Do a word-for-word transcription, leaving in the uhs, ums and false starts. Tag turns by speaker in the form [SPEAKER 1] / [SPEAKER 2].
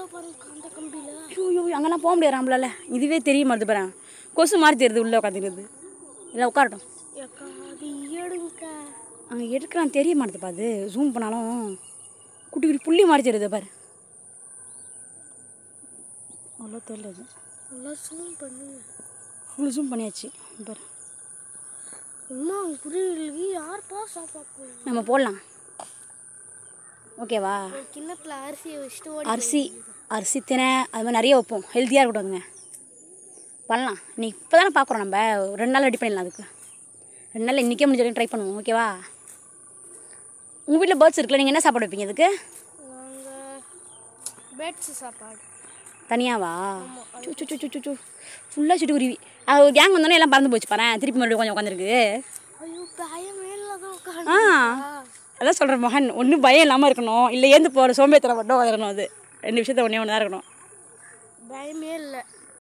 [SPEAKER 1] அந்த கம்பியில்
[SPEAKER 2] ஐயோ அங்கெல்லாம் போக முடியாது நம்மளால. இதுவே தெரிய மாட்டுது பாரு. கொசு மாதிரி தெரியுது உள்ளே உட்காந்துருது. இல்லை உட்காரட்டும்.
[SPEAKER 1] அது எடுங்கக்கா.
[SPEAKER 2] அங்கே எடுக்கிறான் தெரிய மாட்டுதுப்பா. அது ஜூம் பண்ணாலும் குட்டி குட்டி புள்ளி மாதிரி தெரியுது பாரு. அவ்வளோ தெரியல.
[SPEAKER 1] நல்லா ஜூம் பண்ணு.
[SPEAKER 2] அவ்வளோ ஜூம் பண்ணியாச்சு பாரு.
[SPEAKER 1] அம்மா புரியல யார்ப்பா சாப்பாடு
[SPEAKER 2] நம்ம போடலாம். ஓகேவா?
[SPEAKER 1] கிண்ணத்தில் அரிசியை வச்சுட்டு
[SPEAKER 2] அரிசி அரிசி தினை அது மாதிரி நிறைய வைப்போம். ஹெல்த்தியாக இருக்கட்டும்ங்க. பண்ணலாம். நீ இப்போ தானே பார்க்குறோம். நம்ம ரெண்டு நாள் ரெடி பண்ணிடலாம். அதுக்கு ரெண்டு நாள் இன்றைக்கே முடிஞ்ச வரைக்கும் ட்ரை பண்ணுவோம். ஓகேவா? உங்கள் வீட்டில் பேர்ட்ஸ் இருக்குல்ல, நீங்கள் என்ன சாப்பாடு வைப்பீங்க அதுக்கு?
[SPEAKER 1] நாங்கள் பேர்ட்ஸு சாப்பாடு
[SPEAKER 2] தனியாவா? சு சு சு சு சு ஃபுல்லாக சிட்டுக்குருவி. அது ஒரு கேங் வந்தோடனே எல்லாம் பறந்து போச்சு பாரு. திருப்பி மறுபடியும் கொஞ்சம் உட்காந்துருக்கு.
[SPEAKER 1] ஐயோ பயமே இல்லாத.
[SPEAKER 2] ஆ அதான் சொல்கிறேன் மகன். ஒன்றும் பயம் இல்லாமல் இருக்கணும். இல்லை ஏந்து போகிற சோம்பேத்தரை மட்டும் உட்காந்துருக்கணும். அது ரெண்டு விஷயத்த ஒன்றே ஒன்று தான் இருக்கணும்.
[SPEAKER 1] பயமே இல்லை.